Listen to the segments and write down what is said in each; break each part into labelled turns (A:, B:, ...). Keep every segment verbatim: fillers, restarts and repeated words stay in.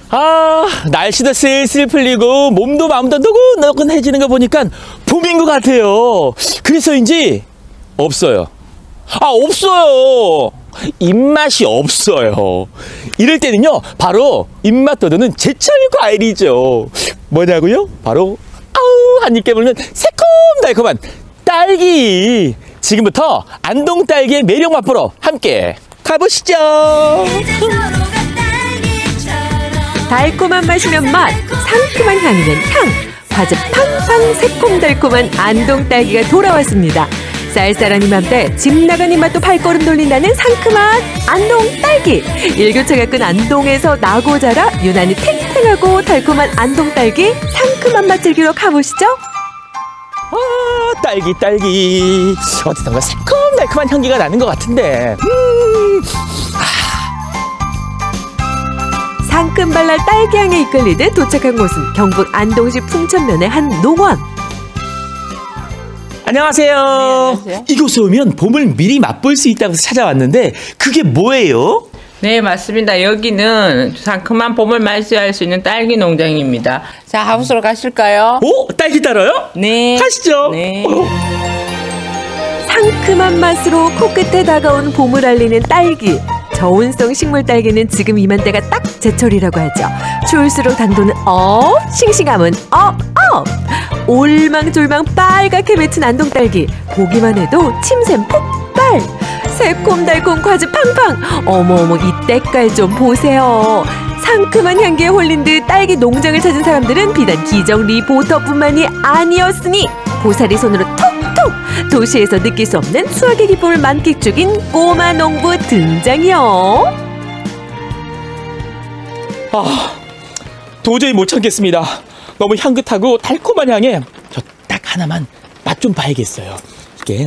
A: 아, 날씨도 슬슬 풀리고 몸도 마음도 노곤노곤해지는 거 보니까 봄인 것 같아요. 그래서인지 없어요. 아, 없어요. 입맛이 없어요. 이럴 때는요, 바로 입맛 돋우는 제철 과일이죠. 뭐냐고요? 바로 아우, 한 입 깨물면 새콤달콤한 딸기. 지금부터 안동 딸기의 매력 맛보러 함께 가보시죠.
B: 달콤한 맛이면 맛, 상큼한 향이면 향. 과즙 팡팡 새콤달콤한 안동 딸기가 돌아왔습니다. 쌀쌀한 이맘때 집 나간 입맛도 발걸음 돌린다는 상큼한 안동 딸기. 일교차가 끈 안동에서 나고 자라 유난히 탱탱하고 달콤한 안동 딸기 상큼한 맛 즐기러 가보시죠.
A: 아, 딸기 딸기 어디선가 새콤달콤한 향기가 나는 것 같은데. 음.
B: 상큼발랄 딸기향에 이끌리듯 도착한 곳은 경북 안동시 풍천면의 한 농원.
A: 안녕하세요.
C: 네, 안녕하세요.
A: 이곳에 오면 봄을 미리 맛볼 수 있다고 해서 찾아왔는데 그게 뭐예요?
C: 네, 맞습니다. 여기는 상큼한 봄을 맞이할 수 있는 딸기 농장입니다. 자, 하우스로 가실까요?
A: 오, 딸기 따라요?
C: 네.
A: 가시죠.
C: 네.
A: 어.
B: 상큼한 맛으로 코끝에 다가온 봄을 알리는 딸기. 저온성 식물 딸기는 지금 이맘때가 딱 제철이라고 하죠. 추울수록 당도는 업, 싱싱함은 업, 업. 올망졸망 빨갛게 맺힌 안동 딸기. 보기만 해도 침샘 폭발. 새콤달콤 과즙 팡팡. 어머어머, 이 때깔 좀 보세요. 상큼한 향기에 홀린 듯 딸기 농장을 찾은 사람들은 비단 기정 리포터뿐만이 아니었으니 고사리 손으로 톡톡 도시에서 느낄 수 없는 수확의 기쁨을 만끽 중인 꼬마 농부 등장이요.
A: 아, 도저히 못 참겠습니다. 너무 향긋하고 달콤한 향에 저 딱 하나만 맛 좀 봐야겠어요. 이게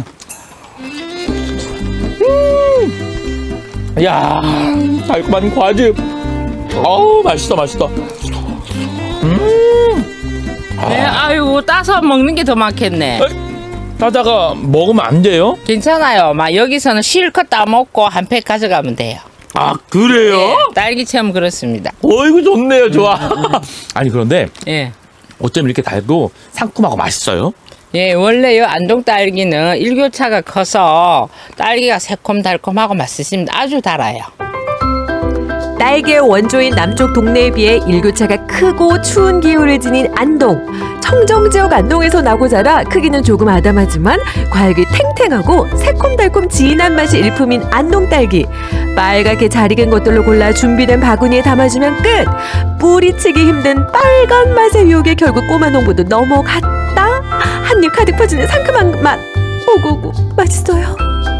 A: 음, 야, 달콤한 과즙. 어우, 맛있어 맛있어. 음.
C: 네, 아이고, 따서 먹는 게 더 많겠네.
A: 따다가 먹으면 안 돼요?
C: 괜찮아요. 막 여기서는 실컷 따먹고 한 팩 가져가면 돼요.
A: 아, 그래요?
C: 네, 딸기 체험 그렇습니다.
A: 어이구, 좋네요, 좋아. 아니, 그런데
C: 예.
A: 어쩜 이렇게 달고 상큼하고 맛있어요?
C: 예, 원래요, 안동 딸기는 일교차가 커서 딸기가 새콤달콤하고 맛있습니다. 아주 달아요.
B: 딸기의 원조인 남쪽 동네에 비해 일교차가 크고 추운 기후를 지닌 안동. 청정지역 안동에서 나고 자라 크기는 조금 아담하지만 과육이 탱탱하고 새콤달콤 진한 맛이 일품인 안동 딸기. 빨갛게 잘 익은 것들로 골라 준비된 바구니에 담아주면 끝. 뿌리치기 힘든 빨간 맛의 유혹에 결국 꼬마 농부도 넘어갔다. 한 입 가득 퍼지는 상큼한 맛. 오고고 맛있어요.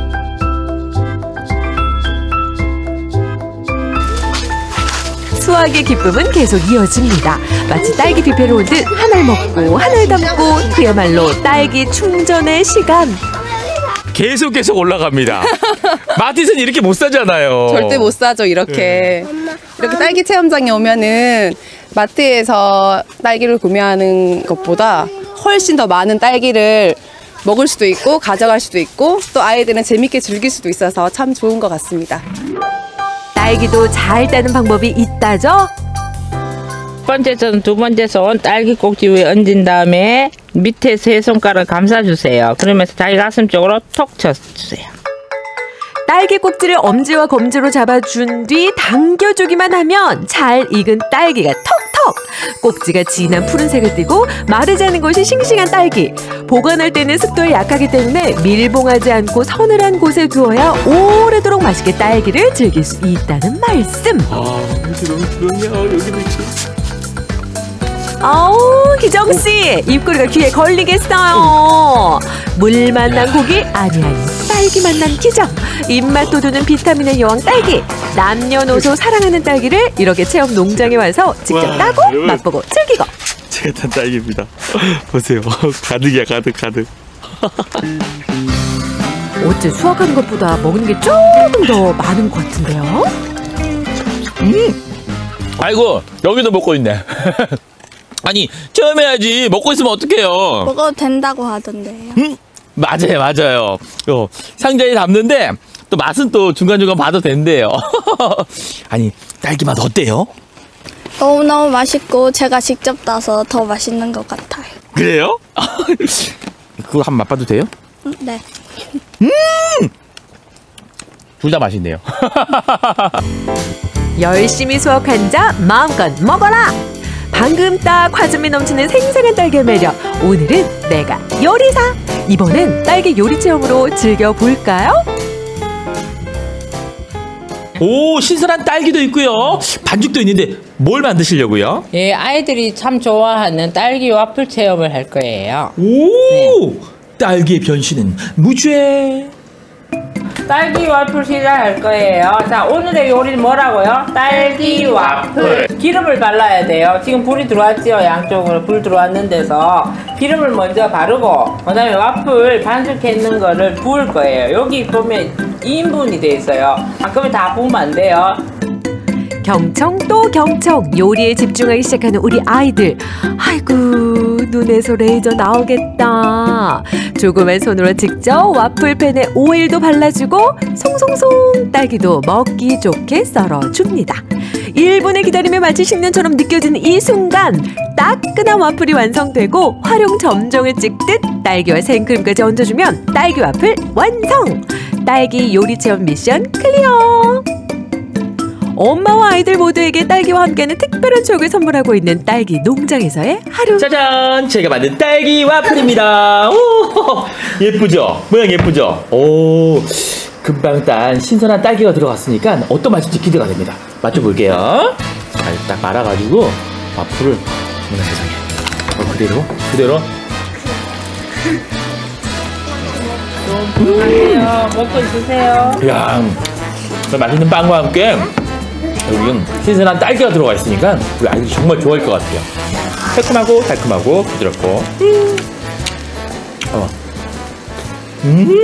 B: 수확의 기쁨은 계속 이어집니다. 마치 딸기 뷔페로 온 듯 하나를 먹고 하나를 담고 그야말로 딸기 충전의 시간.
A: 계속 계속 올라갑니다. 마트에서는 이렇게 못 사잖아요.
D: 절대 못 사죠, 이렇게. 이렇게 딸기 체험장에 오면은 마트에서 딸기를 구매하는 것보다 훨씬 더 많은 딸기를 먹을 수도 있고 가져갈 수도 있고 또 아이들은 재밌게 즐길 수도 있어서 참 좋은 것 같습니다.
B: 딸기도 잘 따는 방법이 있다죠?
C: 첫 번째 손, 두 번째 손 딸기 꼭지 위에 얹은 다음에 밑에 세 손가락 감싸주세요. 그러면서 자기 가슴 쪽으로 톡 쳐주세요.
B: 딸기 꼭지를 엄지와 검지로 잡아준 뒤 당겨주기만 하면 잘 익은 딸기가 톡톡. 꼭지가 진한 푸른색을 띠고 마르지 않은 것이 싱싱한 딸기. 보관할 때는 습도에 약하기 때문에 밀봉하지 않고 서늘한 곳에 두어야 오래도록 맛있게 딸기를 즐길 수 있다는 말씀.
A: 아, 이렇게 너무 부럽네요. 여기도 있지.
B: 아우, 기정씨 입꼬리가 귀에 걸리겠어요. 물 만난 고기 아니 아니 딸기 만난 기정. 입맛 돋우는 비타민의 여왕 딸기. 남녀노소 사랑하는 딸기를 이렇게 체험 농장에 와서 직접
A: 와,
B: 따고
A: 여기.
B: 맛보고 즐기고.
A: 제가 탄 딸기입니다. 보세요. 가득이야, 가득, 가득.
B: 어째 수확하는 것보다 먹는 게 조금 더 많은 것 같은데요?
A: 음! 아이고, 여기도 먹고 있네. 아니, 처음 해야지. 먹고 있으면 어떡해요.
E: 먹어도 된다고 하던데요.
A: 음? 맞아요, 맞아요. 어, 상자에 담는데 또 맛은 또 중간중간 봐도 된대요. 아니, 딸기 맛 어때요?
E: 너무너무 맛있고 제가 직접 따서 더 맛있는 것 같아요.
A: 그래요? 그거 한번 맛봐도 돼요?
E: 음, 네.
A: 둘 다 맛있네요.
B: 열심히 수확한 자 마음껏 먹어라. 방금 딱 화즙이 넘치는 생생한 딸기의 매력. 오늘은 내가 요리사. 이번엔 딸기 요리 체험으로 즐겨볼까요?
A: 오, 신선한 딸기도 있고요. 반죽도 있는데 뭘 만드시려고요?
C: 예, 아이들이 참 좋아하는 딸기 와플 체험을 할 거예요.
A: 오, 딸기의 변신은 무죄.
C: 딸기 와플 시작할 거예요. 자, 오늘의 요리는 뭐라고요? 딸기 와플. 기름을 발라야 돼요. 지금 불이 들어왔죠? 양쪽으로 불 들어왔는 데서 기름을 먼저 바르고 그 다음에 와플 반죽해 있는 거를 부을 거예요. 여기 보면 이 인분이 돼 있어요. 가끔은 다 부으면 안 돼요.
B: 경청 또 경청 요리에 집중하기 시작하는 우리 아이들. 아이고 눈에서 레이저 나오겠다. 조그만 손으로 직접 와플팬에 오일도 발라주고 송송송 딸기도 먹기 좋게 썰어줍니다. 일 분의 기다림에 마치 식년처럼 느껴지는 이 순간 따끈한 와플이 완성되고 활용 점정을 찍듯 딸기와 생크림까지 얹어주면 딸기 와플 완성! 딸기 요리 체험 미션 클리어! 엄마와 아이들 모두에게 딸기와 함께하는 특별한 추억을 선물하고 있는 딸기 농장에서의 하루.
A: 짜잔! 제가 만든 딸기 와플입니다. 오, 예쁘죠? 모양 예쁘죠? 오, 금방 딴 신선한 딸기가 들어갔으니까 어떤 맛일지 기대가 됩니다. 맛줘볼게요. 자, 딱 말아가지고 와플을, 어머나 세상에. 어, 그대로? 그대로?
C: 안녕하세요. 먹고 있으세요.
A: 이야, 맛있는 빵과 함께 여기는 신선한 딸기가 들어가 있으니까 우리 아이들이 정말 좋아할 것 같아요. 새콤하고 달콤하고 부드럽고. 음. 어. 음.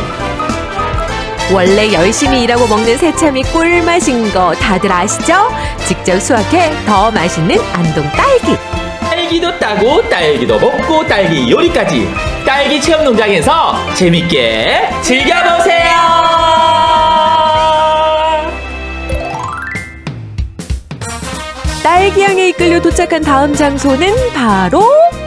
B: 원래 열심히 일하고 먹는 새참이 꿀맛인 거 다들 아시죠? 직접 수확해 더 맛있는 안동 딸기.
A: 딸기도 따고 딸기도 먹고 딸기 요리까지 딸기 체험 농장에서 재밌게 즐겨보세요.
B: 딸기향에 이끌려 도착한 다음 장소는 바로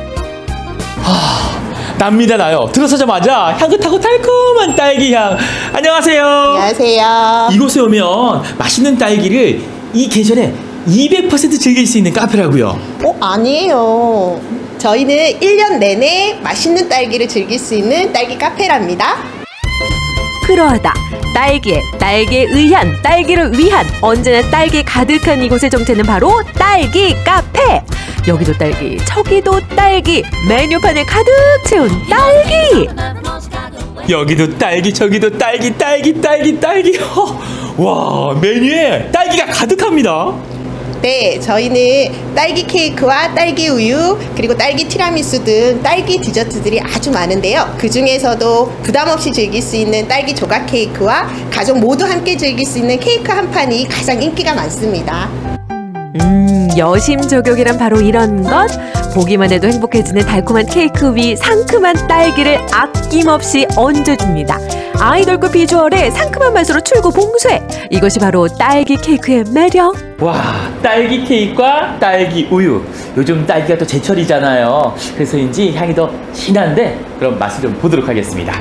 A: 납니다 나요. 들어서자마자 향긋하고 달콤한 딸기향. 안녕하세요.
F: 안녕하세요.
A: 이곳에 오면 맛있는 딸기를 이 계절에 이백 퍼센트 즐길 수 있는 카페라고요.
F: 어, 아니에요. 저희는 일 년 내내 맛있는 딸기를 즐길 수 있는 딸기 카페랍니다.
B: 그러하다. 딸기에 딸기에 의한 딸기를 위한 언제나 딸기 가득한 이곳의 정체는 바로 딸기 카페. 여기도 딸기 저기도 딸기 메뉴판을 가득 채운 딸기.
A: 여기도 딸기 저기도 딸기 딸기 딸기 딸기. 와, 메뉴에 딸기가 가득합니다.
F: 네, 저희는 딸기 케이크와 딸기 우유 그리고 딸기 티라미수 등 딸기 디저트들이 아주 많은데요. 그 중에서도 부담 없이 즐길 수 있는 딸기 조각 케이크와 가족 모두 함께 즐길 수 있는 케이크 한 판이 가장 인기가 많습니다.
B: 음, 여심 저격이란 바로 이런 것. 보기만 해도 행복해지는 달콤한 케이크 위 상큼한 딸기를 아낌없이 얹어줍니다. 아이돌급 비주얼에 상큼한 맛으로 출구 봉쇄. 이것이 바로 딸기 케이크의 매력.
A: 와, 딸기 케이크와 딸기 우유. 요즘 딸기가 또 제철이잖아요. 그래서인지 향이 더 진한데 그럼 맛을 좀 보도록 하겠습니다.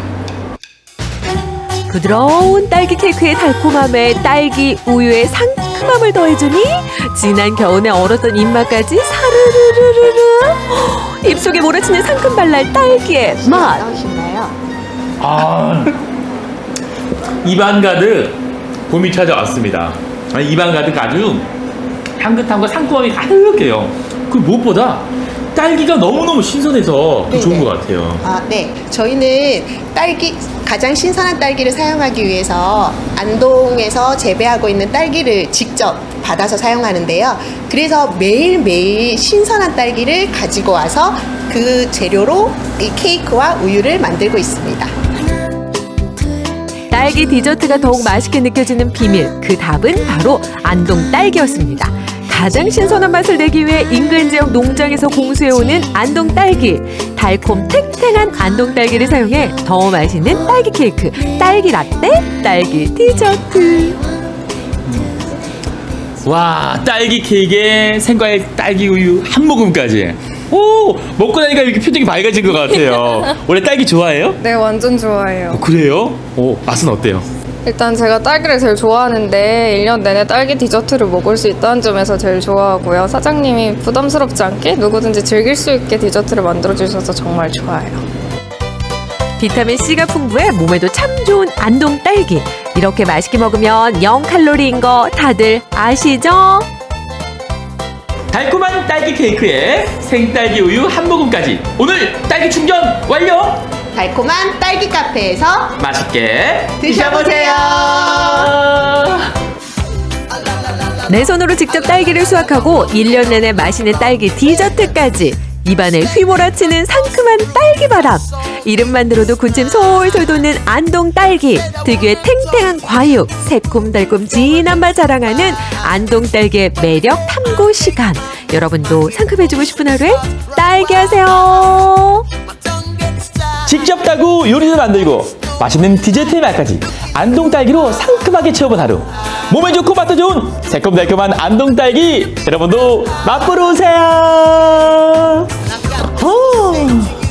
B: 부드러운 딸기 케이크의 달콤함에 딸기 우유의 상큼함을 더해주니 진한 겨울에 얼었던 입맛까지 사르르르르르 입속에 몰아치는 상큼 발랄 딸기의 맛.
A: 아, 입안 가득 봄이 찾아왔습니다. 아니, 입안 가득 아주 향긋함과 상큼함이 가득해요. 그 무엇보다 딸기가 너무너무 신선해서 더 좋은 것 같아요.
F: 아, 네. 저희는 딸기 가장 신선한 딸기를 사용하기 위해서 안동에서 재배하고 있는 딸기를 직접 받아서 사용하는데요. 그래서 매일매일 신선한 딸기를 가지고 와서 그 재료로 이 케이크와 우유를 만들고 있습니다.
B: 딸기 디저트가 더욱 맛있게 느껴지는 비밀, 그 답은 바로 안동 딸기였습니다. 가장 신선한 맛을 내기 위해 인근 지역 농장에서 공수해오는 안동 딸기. 달콤 탱탱한 안동 딸기를 사용해 더 맛있는 딸기 케이크, 딸기 라떼, 딸기 디저트.
A: 와, 딸기 케이크에 생과일 딸기 우유 한 모금까지. 오, 먹고 나니까 이렇게 표정이 밝아진 것 같아요. 원래 딸기 좋아해요?
G: 네, 완전 좋아해요.
A: 어, 그래요? 오, 맛은 어때요?
G: 일단 제가 딸기를 제일 좋아하는데 일 년 내내 딸기 디저트를 먹을 수 있다는 점에서 제일 좋아하고요. 사장님이 부담스럽지 않게 누구든지 즐길 수 있게 디저트를 만들어주셔서 정말 좋아요.
B: 비타민C가 풍부해 몸에도 참 좋은 안동 딸기. 이렇게 맛있게 먹으면 영 칼로리인 거 다들 아시죠?
A: 달콤한 딸기 케이크에 생딸기 우유 한 모금까지. 오늘 딸기 충전 완료!
F: 달콤한 딸기 카페에서
A: 맛있게
F: 드셔보세요.
B: 내 손으로 직접 딸기를 수확하고 일 년 내내 맛있는 딸기 디저트까지. 입안에 휘몰아치는 상큼한 딸기 바람. 이름만 들어도 군침 솔솔 돋는 안동 딸기. 특유의 탱탱한 과육, 새콤달콤 진한 맛 자랑하는 안동 딸기의 매력 탐구 시간. 여러분도 상큼해지고 싶은 하루에 딸기 하세요.
A: 직접 따고 요리도 만들고 맛있는 디저트의 맛까지 안동 딸기로 상큼하게 채워본 하루. 몸에 좋고 맛도 좋은 새콤달콤한 안동 딸기, 여러분도 맛보러 오세요. 오.